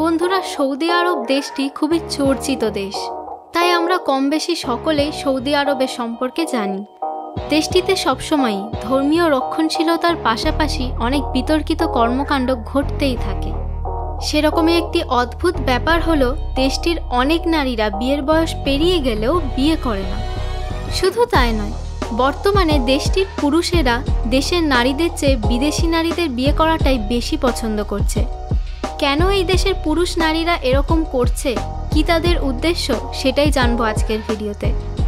বন্ধুরা, সৌদি আরব দেশটি খুবই চর্চিত দেশ, তাই আমরা কম বেশি সকলেই সৌদি আরবের সম্পর্কে জানি। দেশটিতে সবসময়ই ধর্মীয় রক্ষণশীলতার পাশাপাশি অনেক বিতর্কিত কর্মকাণ্ড ঘটতেই থাকে। সেরকমই একটি অদ্ভুত ব্যাপার হলো দেশটির অনেক নারীরা বিয়ের বয়স পেরিয়ে গেলেও বিয়ে করে না। শুধু তাই নয়, বর্তমানে দেশটির পুরুষেরা দেশের নারীদের চেয়ে বিদেশি নারীদের বিয়ে করাটাই বেশি পছন্দ করছে। কেন এই দেশের পুরুষ নারীরা এরকম করছে, কি তাদের উদ্দেশ্য, সেটাই জানবো আজকের ভিডিওতে।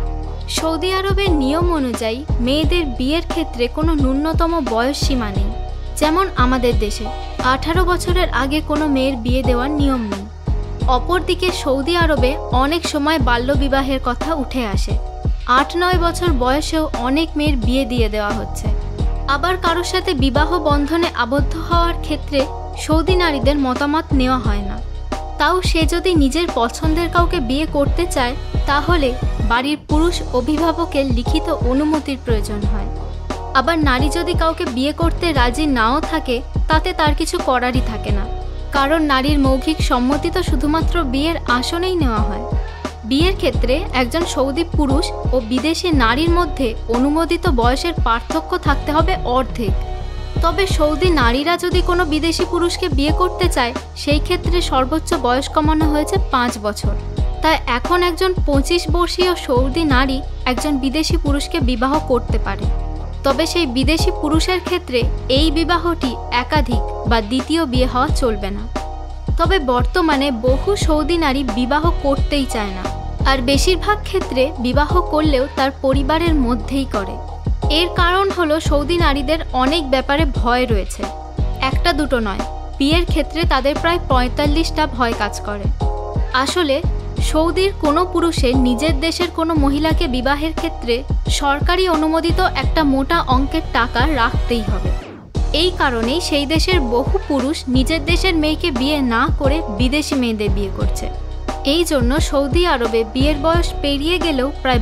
সৌদি আরবের নিয়ম অনুযায়ী মেয়েদের বিয়ের ক্ষেত্রে কোনো ন্যূনতম বয়স সীমা নেই। যেমন আমাদের দেশে 18 বছরের আগে কোনো মেয়ের বিয়ে দেওয়ার নিয়ম নেই। অপরদিকে সৌদি আরবে অনেক সময় বাল্যবিবাহের কথা উঠে আসে। 8-9 বছর বয়সেও অনেক মেয়ের বিয়ে দিয়ে দেওয়া হচ্ছে। আবার কারোর সাথে বিবাহ বন্ধনে আবদ্ধ হওয়ার ক্ষেত্রে সৌদি নারীদের মতামত নেওয়া হয় না। তাও সে যদি নিজের পছন্দের কাউকে বিয়ে করতে চায়, তাহলে বাড়ির পুরুষ অভিভাবকের লিখিত অনুমতির প্রয়োজন হয়। আবার নারী যদি কাউকে বিয়ে করতে রাজি নাও থাকে, তাতে তার কিছু করারই থাকে না, কারণ নারীর মৌখিক সম্মতি তো শুধুমাত্র বিয়ের আসনেই নেওয়া হয়। বিয়ের ক্ষেত্রে একজন সৌদি পুরুষ ও বিদেশি নারীর মধ্যে অনুমোদিত বয়সের পার্থক্য থাকতে হবে অর্ধেক। তবে সৌদি নারীরা যদি কোনো বিদেশি পুরুষকে বিয়ে করতে চায়, সেই ক্ষেত্রে সর্বোচ্চ বয়স কমানো হয়েছে 5 বছর। তাই এখন একজন 25 বর্ষীয় সৌদি নারী একজন বিদেশি পুরুষকে বিবাহ করতে পারে। তবে সেই বিদেশি পুরুষের ক্ষেত্রে এই বিবাহটি একাধিক বা দ্বিতীয় বিয়ে হওয়া চলবে না। তবে বর্তমানে বহু সৌদি নারী বিবাহ করতেই চায় না, আর বেশিরভাগ ক্ষেত্রে বিবাহ করলেও তার পরিবারের মধ্যেই করে। এর কারণ হলো সৌদি নারীদের অনেক ব্যাপারে ভয় রয়েছে। একটা দুটো নয়, বিয়ের ক্ষেত্রে তাদের প্রায় 45টা ভয় কাজ করে। আসলে সৌদির কোনো পুরুষের নিজের দেশের কোনো মহিলাকে বিবাহের ক্ষেত্রে সরকারি অনুমোদিত একটা মোটা অঙ্কের টাকা রাখতেই হবে। এই কারণেই সেই দেশের বহু পুরুষ নিজের দেশের মেয়েকে বিয়ে না করে বিদেশি মেয়েদের বিয়ে করছে। এই জন্য সৌদি আরবে বিয়ের বয়স পেরিয়ে গেলেও প্রায়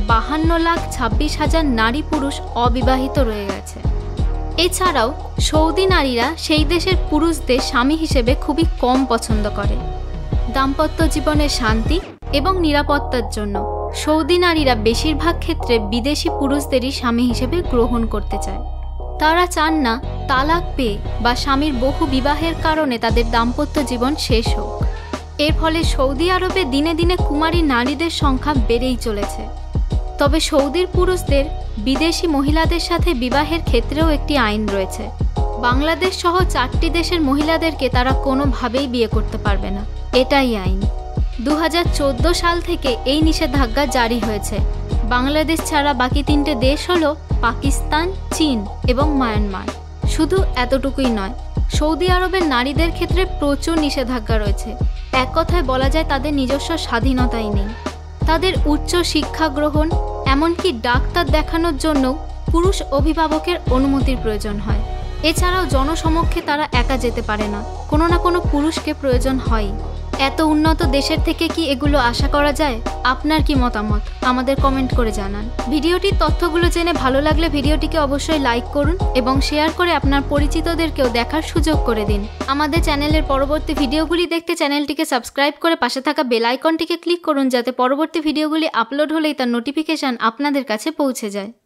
52,26,000 নারী পুরুষ অবিবাহিত রয়ে গেছে। এছাড়াও সৌদি নারীরা সেই দেশের পুরুষদের স্বামী হিসেবে খুবই কম পছন্দ করে। দাম্পত্য জীবনের শান্তি এবং নিরাপত্তার জন্য সৌদি নারীরা বেশিরভাগ ক্ষেত্রে বিদেশি পুরুষদেরই স্বামী হিসেবে গ্রহণ করতে চায়। তারা চান না তালাক পেয়ে বা স্বামীর বহু বিবাহের কারণে তাদের দাম্পত্য জীবন শেষ হোক। এর ফলে সৌদি আরবে দিনে দিনে কুমারী নারীদের সংখ্যা বেড়েই চলেছে। তবে সৌদির পুরুষদের বিদেশি মহিলাদের সাথে বিবাহের ক্ষেত্রেও একটি আইন রয়েছে। বাংলাদেশ সহ 4টি দেশের মহিলাদেরকে তারা কোনোভাবেই বিয়ে করতে পারবে না, এটাই আইন। 2014 সাল থেকে এই নিষেধাজ্ঞা জারি হয়েছে। বাংলাদেশ ছাড়া বাকি 3টে দেশ হলো পাকিস্তান, চীন এবং মায়ানমার। শুধু এতটুকুই নয়, সৌদি আরবের নারীদের ক্ষেত্রে প্রচুর নিষেধাজ্ঞা রয়েছে। এক কথায় বলা যায় তাদের নিজস্ব স্বাধীনতাই নেই। তাদের উচ্চ শিক্ষা গ্রহণ, এমনকি ডাক্তার দেখানোর জন্য পুরুষ অভিভাবকের অনুমতির প্রয়োজন হয়। এছাড়াও জনসমক্ষে তারা একা যেতে পারে না, কোনো না কোনো পুরুষকে প্রয়োজন হয়। এত উন্নত দেশের থেকে কি এগুলো আশা করা যায়? আপনার কি মতামত আমাদের কমেন্ট করে জানান। ভিডিওটির তথ্যগুলো জেনে ভালো লাগলে ভিডিওটিকে অবশ্যই লাইক করুন এবং শেয়ার করে আপনার পরিচিতদেরকেও দেখার সুযোগ করে দিন। আমাদের চ্যানেলের পরবর্তী ভিডিওগুলি দেখতে চ্যানেলটিকে সাবস্ক্রাইব করে পাশে থাকা বেল আইকনটিকে ক্লিক করুন, যাতে পরবর্তী ভিডিওগুলি আপলোড হলেই তার নোটিফিকেশন আপনাদের কাছে পৌঁছে যায়।